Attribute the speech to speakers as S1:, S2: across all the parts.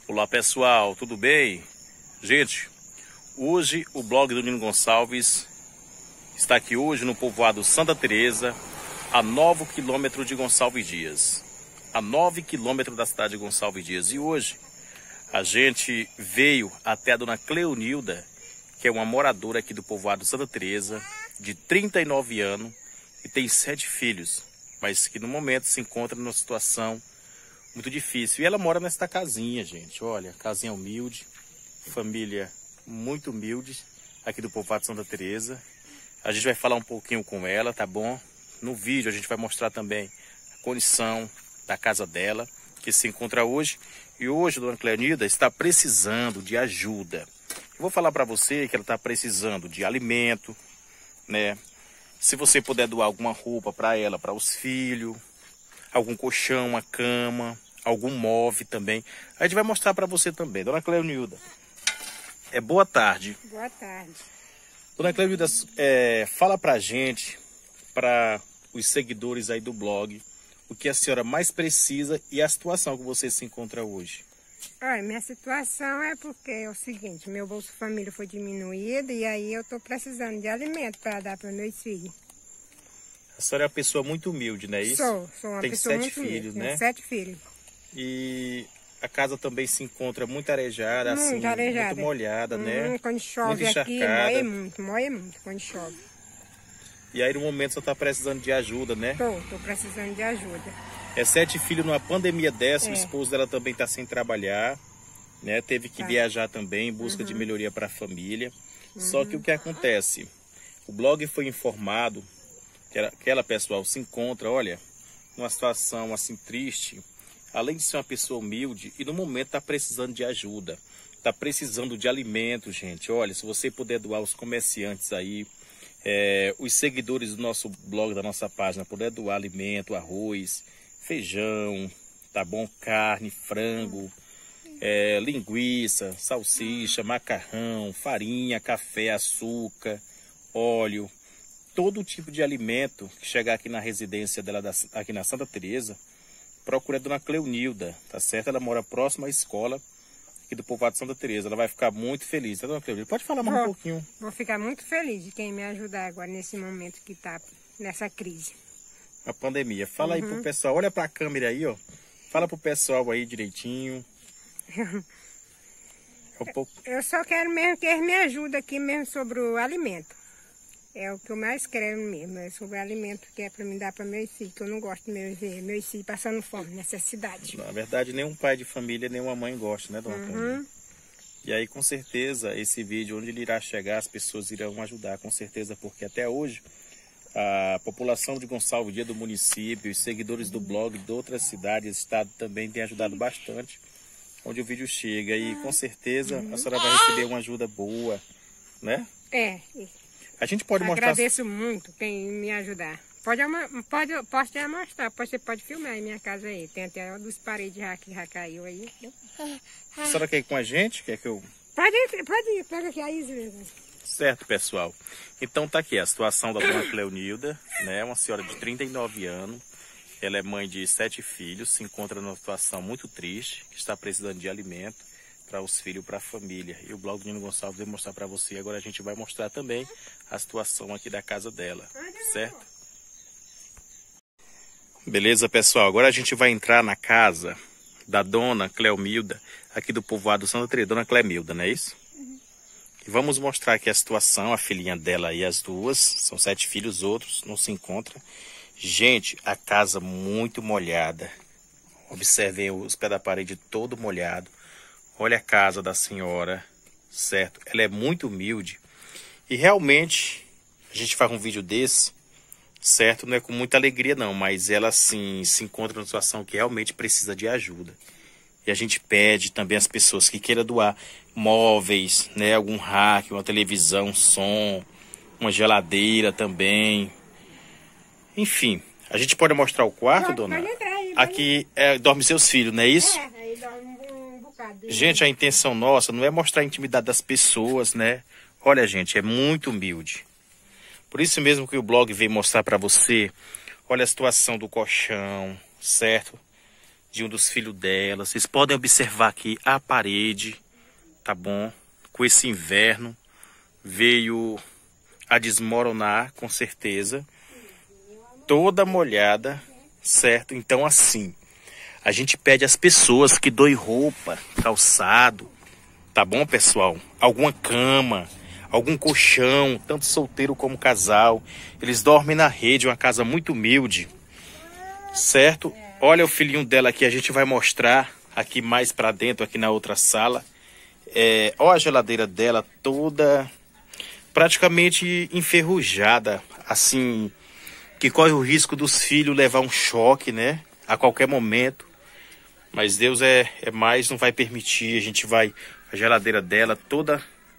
S1: Olá pessoal, tudo bem? Gente, hoje o blog do Nino Gonçalves está aqui hoje no povoado Santa Teresa, a 9 quilômetros de Gonçalves Dias. A 9 quilômetros da cidade de Gonçalves Dias. E hoje a gente veio até a dona Cleonilda, que é uma moradora aqui do povoado Santa Teresa, de 39 anos e tem 7 filhos, mas que no momento se encontra numa situação muito difícil. E ela mora nesta casinha, gente. Olha, casinha humilde, família muito humilde aqui do povoado Santa Teresa. A gente vai falar um pouquinho com ela, tá bom? No vídeo a gente vai mostrar também a condição da casa dela, que se encontra hoje. E hoje a dona Cleonilda está precisando de ajuda. Eu vou falar para você que ela está precisando de alimento, né? Se você puder doar alguma roupa para ela, para os filhos, algum colchão, uma cama, algum móvel também. A gente vai mostrar para você também. Dona Cleonilda, boa tarde.
S2: Boa tarde.
S1: Dona Cleonilda, fala pra gente, para os seguidores aí do blog, o que a senhora mais precisa e a situação que você se encontra hoje.
S2: Olha, minha situação é porque é o seguinte, meu Bolsa Família foi diminuído e aí eu estou precisando de alimento para dar para meus filhos.
S1: A senhora é uma pessoa muito humilde, não é isso?
S2: Sou uma pessoa muito humilde.
S1: Tem 7 filhos, né?
S2: 7 filhos.
S1: E a casa também se encontra muito arejada, assim, muito molhada, né?
S2: Quando chove
S1: muito
S2: aqui, moe muito quando chove.
S1: E aí no momento você está precisando de ajuda, né?
S2: Tô precisando de ajuda.
S1: 7 filhos numa pandemia dessa, o esposo dela também está sem trabalhar, né? Teve que viajar também em busca de melhoria para a família. Só que o que acontece? O blog foi informado que aquela pessoal se encontra, olha, numa situação assim triste, além de ser uma pessoa humilde e no momento está precisando de ajuda, está precisando de alimento, gente. Olha, se você puder doar os comerciantes aí, os seguidores do nosso blog, da nossa página, puder doar alimento, arroz, feijão, tá bom? Carne, frango, linguiça, salsicha, macarrão, farinha, café, açúcar, óleo, todo tipo de alimento que chegar aqui na residência dela, aqui na Santa Teresa, procura a dona Cleonilda, tá certo? Ela mora próxima à escola aqui do povoado Santa Teresa. Ela vai ficar muito feliz, tá, dona Cleonilda? Pode falar mais um pouquinho.
S2: Vou ficar muito feliz de quem me ajudar agora nesse momento que tá nessa crise.
S1: A pandemia. Fala aí pro pessoal, olha pra câmera aí, ó. Fala pro pessoal aí direitinho.
S2: Eu só quero mesmo que eles me ajudem aqui mesmo sobre o alimento. É o que eu mais quero mesmo, é sobre o alimento que é para me dar para meus filhos, que eu não gosto de ver meus filhos passando fome, necessidade.
S1: Na verdade, nenhum pai de família, nenhuma mãe gosta, né, dona Cleonilda? E aí, com certeza, esse vídeo, onde ele irá chegar, as pessoas irão ajudar, com certeza, porque até hoje, a população de Gonçalves Dias do município, os seguidores do blog de outras cidades, estado também tem ajudado bastante, onde o vídeo chega. E, com certeza, a senhora vai receber uma ajuda boa, né? A gente pode mostrar...
S2: Agradeço muito quem me ajudar. Posso te mostrar, você pode filmar aí minha casa aí. Tem até dos paredes que já caiu aí.
S1: A senhora quer ir com a gente? Quer que eu...
S2: Pode ir, pega aqui a Isa.
S1: Certo, pessoal. Então tá aqui a situação da dona Cleonilda, né? Uma senhora de 39 anos. Ela é mãe de 7 filhos, se encontra numa situação muito triste, que está precisando de alimento para os filhos, para a família. E o blog do Nino Gonçalves vai mostrar para você. Agora a gente vai mostrar também a situação aqui da casa dela, certo? Beleza, pessoal? Agora a gente vai entrar na casa da dona Cleomilda, aqui do povoado Santa Teresa. Dona Cleomilda, não é isso? E vamos mostrar aqui a situação, a filhinha dela e as duas. São 7 filhos, outros não se encontram. Gente, a casa muito molhada. Observem os pés da parede todo molhado. Olha a casa da senhora, certo? Ela é muito humilde. E realmente, a gente faz um vídeo desse, certo? Não é com muita alegria não, mas ela assim, se encontra numa situação que realmente precisa de ajuda. E a gente pede também às pessoas que queiram doar móveis, né? Algum rack, uma televisão, som, uma geladeira também. Enfim, a gente pode mostrar o quarto, dona?
S2: Pode entrar aí.
S1: Aqui dorme seus filhos, não é isso?
S2: Aí dorme um bocado.
S1: Gente, a intenção nossa não é mostrar a intimidade das pessoas, né? Olha, gente, é muito humilde. Por isso mesmo que o blog veio mostrar para você, olha a situação do colchão, certo? de um dos filhos dela. Vocês podem observar aqui a parede, tá bom? Com esse inverno veio a desmoronar, com certeza. Toda molhada, certo? Então assim, a gente pede às pessoas que doem roupa, calçado, tá bom, pessoal? Alguma cama, algum colchão, tanto solteiro como casal. Eles dormem na rede, uma casa muito humilde, certo? Olha o filhinho dela aqui, a gente vai mostrar aqui mais para dentro, aqui na outra sala. Olha a geladeira dela toda praticamente enferrujada, assim, que corre o risco dos filhos levar um choque, né? A qualquer momento. Mas Deus é mais, não vai permitir. A gente vai... A geladeira dela toda...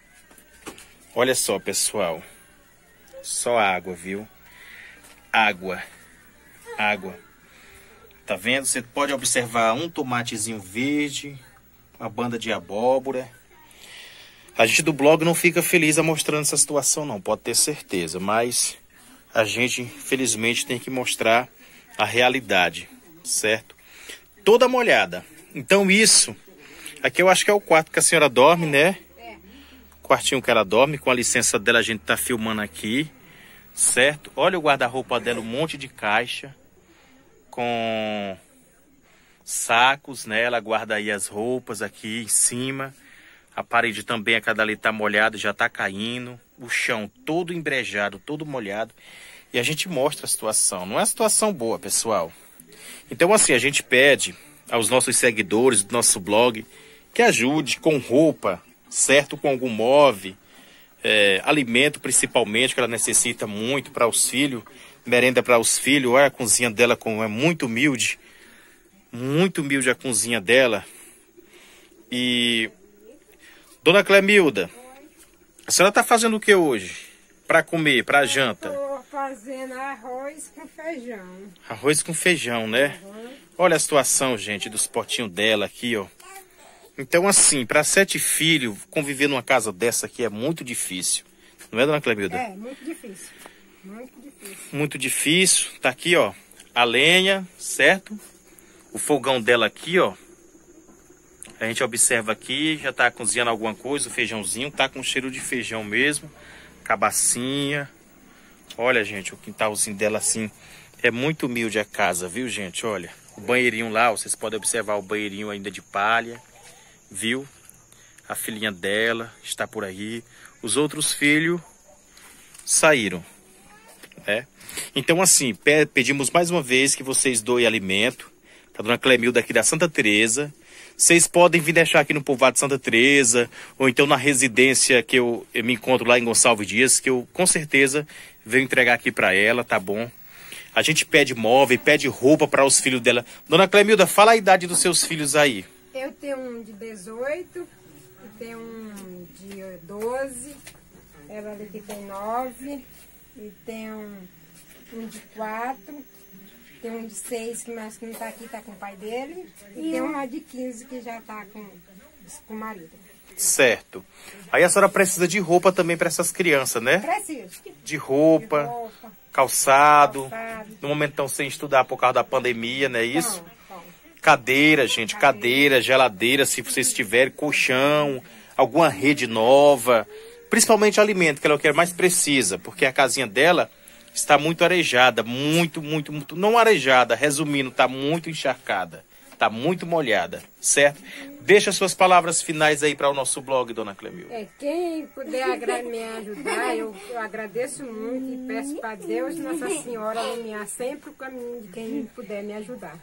S1: Olha só, pessoal. Só água, viu? Água. Água. Tá vendo? Você pode observar um tomatezinho verde, uma banda de abóbora. A gente do blog não fica feliz a mostrando essa situação, não. Pode ter certeza. Mas a gente, infelizmente, tem que mostrar a realidade, certo? Toda molhada. Então isso... Aqui eu acho que é o quarto que a senhora dorme, né? Quartinho que ela dorme. Com a licença dela, a gente tá filmando aqui, certo? Olha o guarda-roupa dela, um monte de caixa com sacos, né? Ela guarda aí as roupas aqui em cima. A parede também, a cada ali tá molhada, já tá caindo. O chão todo embrejado, todo molhado. E a gente mostra a situação. Não é uma situação boa, pessoal. Então assim, a gente pede aos nossos seguidores do nosso blog que ajude com roupa, certo? Com algum móvel, alimento principalmente, que ela necessita muito para os filhos, merenda para os filhos. Olha a cozinha dela como é muito humilde a cozinha dela. E Dona Clemilda, a senhora está fazendo o que hoje para comer, para janta?
S2: Estou fazendo arroz com feijão.
S1: Arroz com feijão, né? Uhum. Olha a situação, gente, dos potinhos dela aqui, ó. Então, assim, para 7 filhos, conviver numa casa dessa aqui é muito difícil. Não é, Dona Clemilda?
S2: É, muito difícil. Muito difícil.
S1: Muito difícil. Tá aqui, ó, a lenha, certo? O fogão dela aqui, ó. A gente observa aqui, já tá cozinhando alguma coisa, o feijãozinho. Tá com cheiro de feijão mesmo. Cabacinha. Olha, gente, o quintalzinho dela, assim, é muito humilde a casa, viu, gente? Olha, o banheirinho lá, vocês podem observar o banheirinho ainda de palha. Viu? A filhinha dela está por aí. Os outros filhos saíram, né? Então assim, pedimos mais uma vez que vocês doem alimento. A Dona Clemilda aqui da Santa Teresa. Vocês podem vir deixar aqui no povoado de Santa Teresa, ou então na residência que eu me encontro lá em Gonçalves Dias, que eu com certeza venho entregar aqui para ela, tá bom? A gente pede móvel, pede roupa para os filhos dela. Dona Clemilda, fala a idade dos seus filhos aí.
S2: Eu tenho um de 18, eu tenho um de 12, ela aqui tem 9, e tem um de 4, tem um de 6, mas que não está aqui, está com o pai dele, e tem uma de 15 que já está com o marido.
S1: Certo. Aí a senhora precisa de roupa também para essas crianças, né?
S2: Preciso.
S1: De roupa, calçado. No momento estão sem estudar por causa da pandemia, não é isso? Cadeira, gente, cadeira, geladeira, se vocês tiverem, colchão, alguma rede nova, principalmente alimento, que ela é o que mais precisa, porque a casinha dela está muito arejada, muito, não arejada, resumindo, está muito encharcada, está muito molhada, certo? Deixa suas palavras finais aí para o nosso blog, Dona Clemilda.
S2: Quem puder me ajudar, eu agradeço muito e peço para Deus, Nossa Senhora, iluminar sempre o caminho de quem puder me ajudar.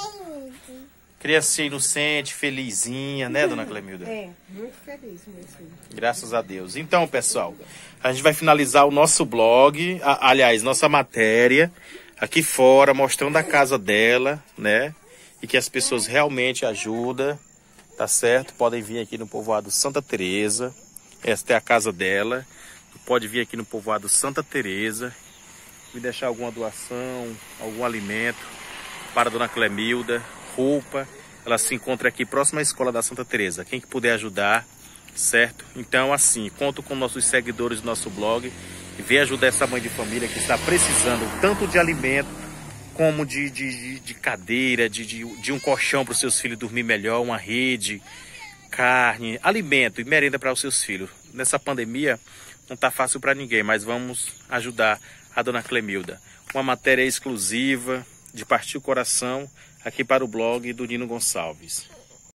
S1: Criança inocente, felizinha, né, Dona Clemilda?
S2: Muito feliz mesmo.
S1: Graças a Deus. Então, pessoal, a gente vai finalizar o nosso blog, aliás, nossa matéria, aqui fora, mostrando a casa dela, né? E que as pessoas realmente ajudam. Tá certo? Podem vir aqui no povoado Santa Teresa. Esta é a casa dela. Pode vir aqui no povoado Santa Teresa e deixar alguma doação, algum alimento para a Dona Clemilda, roupa. Ela se encontra aqui próxima à escola da Santa Teresa. Quem que puder ajudar, certo? Então, assim, conto com nossos seguidores do nosso blog e vem ajudar essa mãe de família que está precisando tanto de alimento como de cadeira, de um colchão para os seus filhos dormir melhor, uma rede, carne, alimento e merenda para os seus filhos. Nessa pandemia não está fácil para ninguém, mas vamos ajudar a dona Clemilda. Uma matéria exclusiva de partir o coração aqui para o blog do Nino Gonçalves.